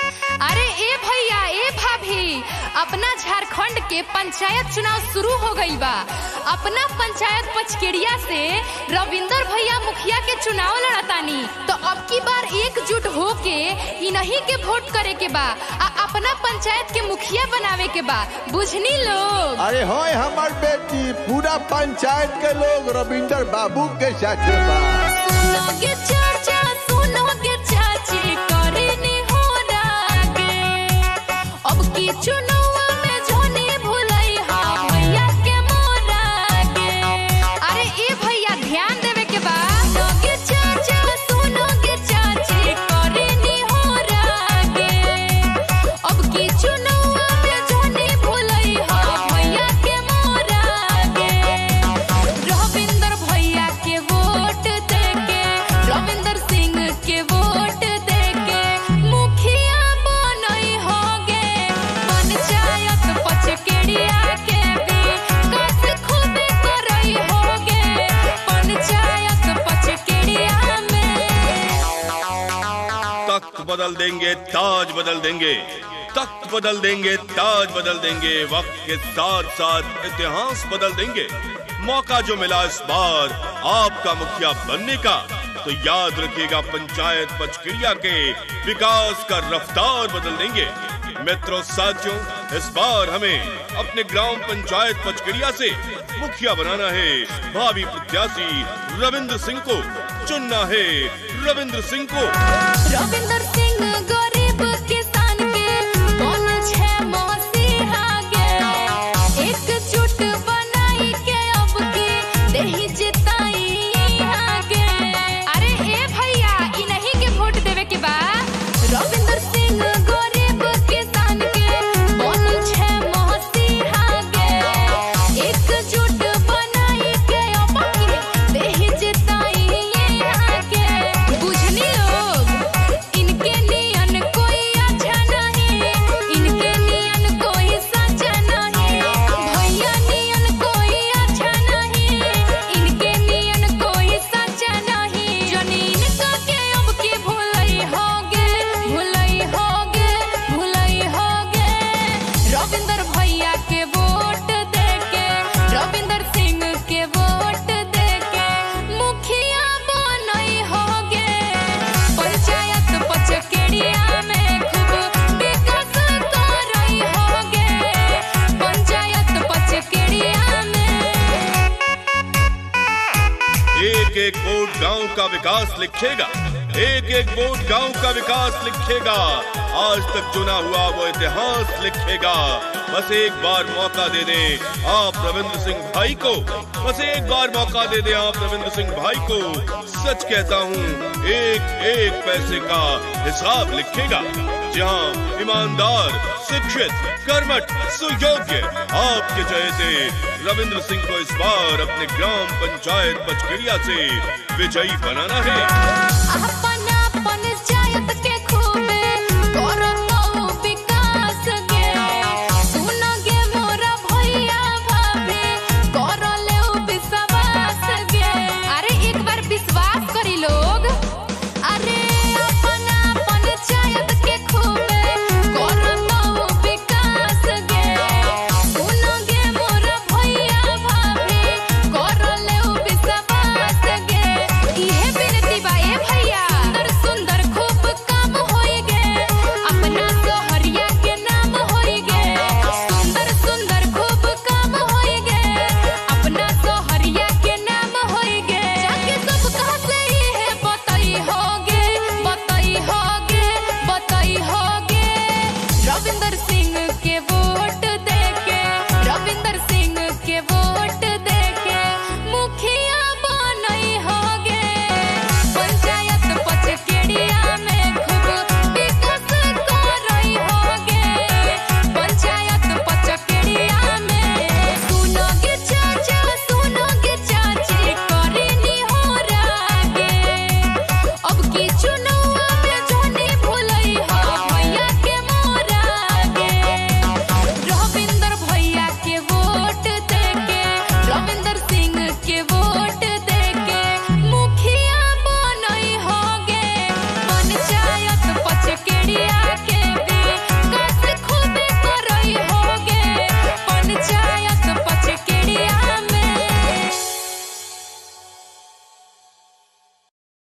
अरे ए भैया ए भाभी, अपना झारखंड के पंचायत चुनाव शुरू हो गई बा। अपना पंचायत पचकेड़िया से रविंदर भैया मुखिया के चुनाव लड़तानी, तो अब की बार एकजुट होके इन्हीं के वोट करे के बा आ अपना पंचायत के मुखिया बनावे के बा। बुझनी लोग? अरे होय हमार बेटी, पूरा पंचायत के लोग रविंदर बाबू के साथ बा। सुनोगे चाचा सुनोगे चाची, करेनी हो रागे अब की चुनाव में जोनी भुलई हा भैया के मोरागे। अरे ए भैया ध्यान देवे के बा। सुनोगे चाचा सुनोगे चाची, करेनी हो रागे अब की चुनाव में जोनी भुलई हा भैया के मोरागे। रविंदर भैया के वोट देके, रविंदर सिंह के वोट देके मुखिया बनई होगे। पंचायत पचकेड़िया के विकास खूबे करई होगे। पंचायत पचकेड़िया में तख्त बदल देंगे, ताज बदल देंगे, तख्त बदल देंगे, ताज बदल देंगे, वक्त के साथ साथ इतिहास बदल देंगे। मौका जो मिला इस बार आपका मुखिया बनने का, तो याद रखिएगा पंचायत पचकेड़िया के विकास का रफ्तार बदल देंगे। मित्रों साथियों, इस बार हमें अपने ग्राम पंचायत पचकेड़िया से मुखिया बनाना है। भावी प्रत्याशी रविंद्र सिंह को चुनना है, रविंद्र सिंह को। रविंदर सिंह गरीब किसान के बोल छे मसीहा गे। एकजुट बनाई के अब की देही जिताई आगे। अरे ए भैया, इन्हीं के वोट देवे के बा। रविंदर सिंह गरीब किसान के बोल छे मसीहा गे। एकजुट बनाई के अब की देही जिताई आगे। बुझनी लोग? इनके नियन कोई अच्छा नहीं, इनके नियन कोई सच्चा नहीं। भैया नियन कोई अच्छा नहीं, इनके नियन कोई सच्चा नहीं। जनीन का के अब की भुलई होगे, भुलई होगे, भुलई होगे। रविंदर भैया के वोट देके, रविंदर सिंह के वोट देके मुखिया बनई होगे। पंचायत पचकेड़िया में खूब विकास करई होगे। पंचायत पचकेड़िया में एक एक वोट गांव का विकास लिखेगा, एक एक वोट गांव का विकास लिखेगा। आज तक चुना हुआ वो इतिहास लिखेगा। बस एक बार मौका दे दें आप रविंद्र सिंह भाई को, बस एक बार मौका दे दें आप रविंद्र सिंह भाई को। सच कहता हूँ, एक एक पैसे का हिसाब लिखेगा। जहाँ ईमानदार, शिक्षित, कर्मठ, सुयोग्य आपके चहेते रविंद्र सिंह को इस बार अपने ग्राम पंचायत पचकेड़िया से विजयी बनाना है।